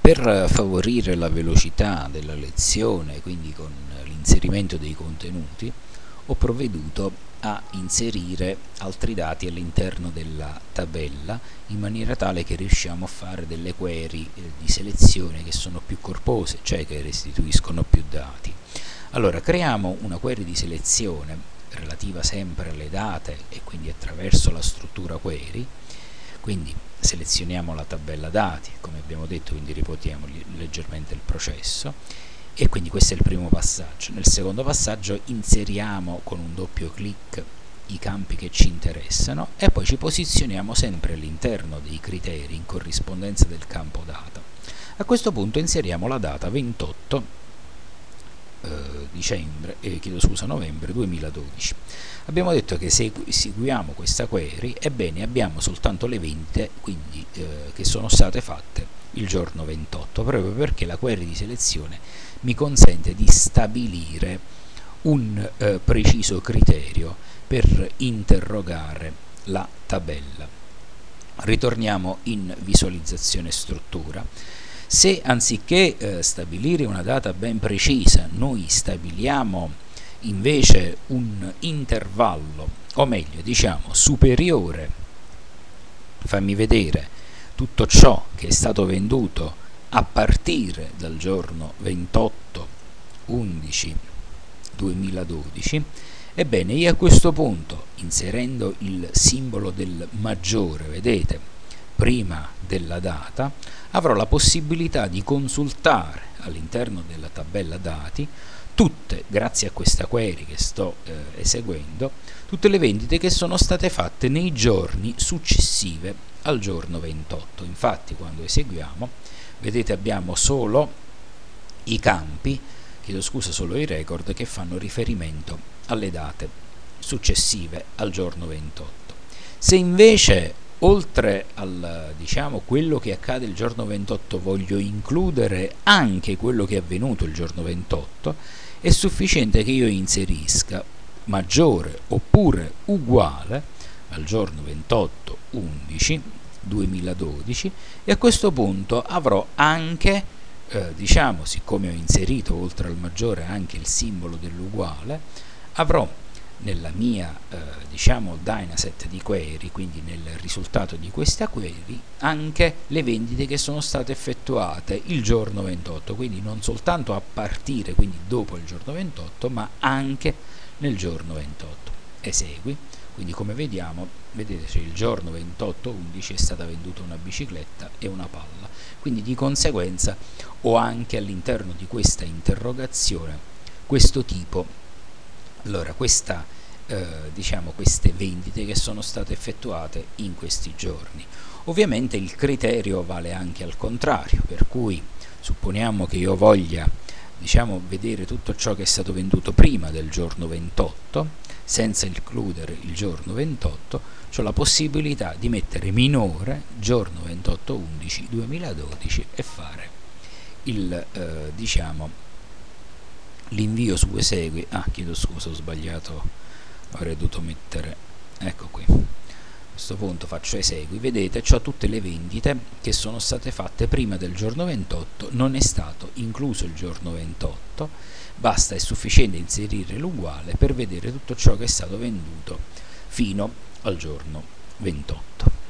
Per favorire la velocità della lezione, quindi con l'inserimento dei contenuti, ho provveduto a inserire altri dati all'interno della tabella in maniera tale che riusciamo a fare delle query di selezione che sono più corpose, cioè che restituiscono più dati. Allora, creiamo una query di selezione relativa sempre alle date e quindi attraverso la struttura query. Quindi selezioniamo la tabella dati, come abbiamo detto, quindi riportiamo leggermente il processo, e quindi questo è il primo passaggio. Nel secondo passaggio inseriamo con un doppio clic i campi che ci interessano e poi ci posizioniamo sempre all'interno dei criteri in corrispondenza del campo data. A questo punto inseriamo la data 28 novembre 2012. Abbiamo detto che se eseguiamo questa query, ebbene abbiamo soltanto le vendite quindi, che sono state fatte il giorno 28, proprio perché la query di selezione mi consente di stabilire un preciso criterio per interrogare la tabella. Ritorniamo in visualizzazione struttura. Se anziché stabilire una data ben precisa, noi stabiliamo invece un intervallo, o meglio diciamo superiore, fammi vedere tutto ciò che è stato venduto a partire dal giorno 28/11/2012, ebbene io a questo punto, inserendo il simbolo del maggiore, vedete, prima della data, avrò la possibilità di consultare all'interno della tabella dati tutte, grazie a questa query che sto eseguendo, tutte le vendite che sono state fatte nei giorni successivi al giorno 28. Infatti quando eseguiamo, vedete, abbiamo solo i campi, chiedo scusa, solo i record che fanno riferimento alle date successive al giorno 28. Se invece oltre al quello che accade il giorno 28 voglio includere anche quello che è avvenuto il giorno 28, è sufficiente che io inserisca maggiore oppure uguale al giorno 28/11/2012 e a questo punto avrò anche, siccome ho inserito oltre al maggiore anche il simbolo dell'uguale, avrò nella mia dataset di query, quindi nel risultato di questa query, anche le vendite che sono state effettuate il giorno 28, quindi non soltanto a partire, quindi dopo il giorno 28, ma anche nel giorno 28. Esegui, quindi come vediamo, vedete, cioè il giorno 28/11 è stata venduta una bicicletta e una palla, quindi di conseguenza ho anche all'interno di questa interrogazione questo tipo. Allora, queste vendite che sono state effettuate in questi giorni. Ovviamente il criterio vale anche al contrario, per cui supponiamo che io voglia vedere tutto ciò che è stato venduto prima del giorno 28, senza includere il giorno 28, ho la possibilità di mettere minore giorno 28/11/2012 e fare l'invio su esegui. Chiedo scusa, ho sbagliato, avrei dovuto mettere, ecco qui, a questo punto faccio esegui, vedete, ho tutte le vendite che sono state fatte prima del giorno 28, non è stato incluso il giorno 28, basta, è sufficiente inserire l'uguale per vedere tutto ciò che è stato venduto fino al giorno 28.